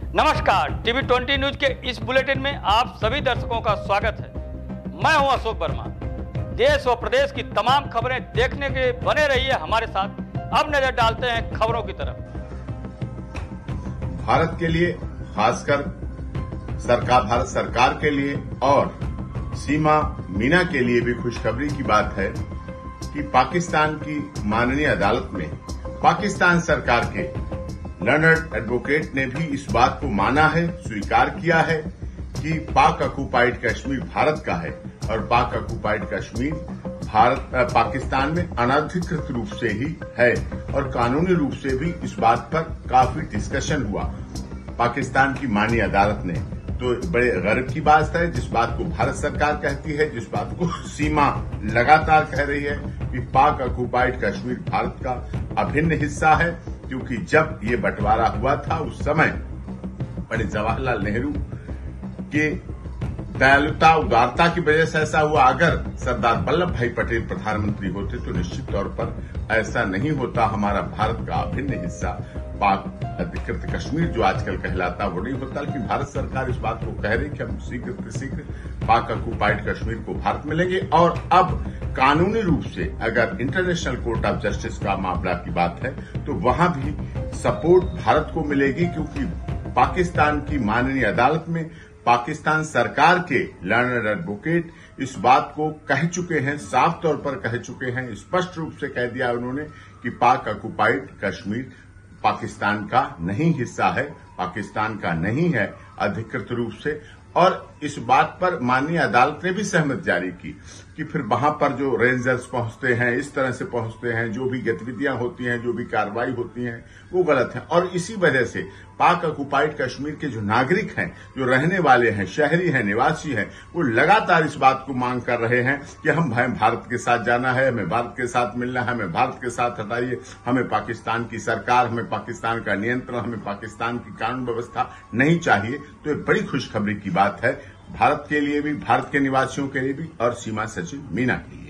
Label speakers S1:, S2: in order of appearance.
S1: नमस्कार, TV 20 news के इस बुलेटिन में आप सभी दर्शकों का स्वागत है। मैं हूं अशोक वर्मा। देश व प्रदेश की तमाम खबरें देखने के लिए बने रहिए हमारे साथ। अब नजर डालते हैं खबरों की तरफ।
S2: भारत के लिए, खासकर भारत सरकार के लिए और सीमा मीना के लिए भी खुशखबरी की बात है कि पाकिस्तान की माननीय अदालत में पाकिस्तान सरकार के लर्नड एडवोकेट ने भी इस बात को माना है, स्वीकार किया है कि पाक ऑक्युपाइड कश्मीर भारत का है और पाक ऑक्युपाइड कश्मीर पाकिस्तान में अनधिकृत रूप से ही है और कानूनी रूप से भी इस बात पर काफी डिस्कशन हुआ पाकिस्तान की माननीय अदालत ने। तो बड़े गर्व की बात है, जिस बात को भारत सरकार कहती है, जिस बात को सीमा लगातार कह रही है कि पाक ऑक्युपाइड कश्मीर भारत का अभिन्न हिस्सा है, क्योंकि जब ये बंटवारा हुआ था उस समय पंडित जवाहरलाल नेहरू के दयालुता, उदारता की वजह से ऐसा हुआ। अगर सरदार वल्लभ भाई पटेल प्रधानमंत्री होते तो निश्चित तौर पर ऐसा नहीं होता। हमारा भारत का अभिन्न हिस्सा पाक अधिकृत कश्मीर जो आजकल कहलाता वो नहीं होता। लेकिन भारत सरकार इस बात को कह रही कि हम शीघ्र से शीघ्र पाक ऑक्युपाइड कश्मीर को भारत में लेंगे। और अब कानूनी रूप से अगर इंटरनेशनल कोर्ट ऑफ जस्टिस का मामला की बात है तो वहां भी सपोर्ट भारत को मिलेगी, क्योंकि पाकिस्तान की माननीय अदालत में पाकिस्तान सरकार के लर्नड एडवोकेट इस बात को कह चुके हैं, साफ तौर पर कह चुके हैं, स्पष्ट रूप से कह दिया उन्होंने कि पाक ऑक्युपाइड कश्मीर पाकिस्तान का नहीं हिस्सा है, पाकिस्तान का नहीं है अधिकृत रूप से। और इस बात पर माननीय अदालत ने भी सहमति जारी की कि फिर वहां पर जो रेंजर्स पहुंचते हैं, इस तरह से पहुंचते हैं, जो भी गतिविधियां होती हैं, जो भी कार्रवाई होती हैं, वो गलत है। और इसी वजह से पाक ऑक्युपाइड कश्मीर के जो नागरिक हैं, जो रहने वाले हैं, शहरी हैं, निवासी हैं, वो लगातार इस बात को मांग कर रहे हैं कि हम भारत के साथ जाना है, हमें भारत के साथ मिलना है, हमें भारत के साथ हटाइए, हमें पाकिस्तान की सरकार, हमें पाकिस्तान का नियंत्रण, हमें पाकिस्तान की कानून व्यवस्था नहीं चाहिए। तो एक बड़ी खुशखबरी की बात है भारत के लिए भी, भारत के निवासियों के लिए भी और सीमा सचिव मीना के लिए।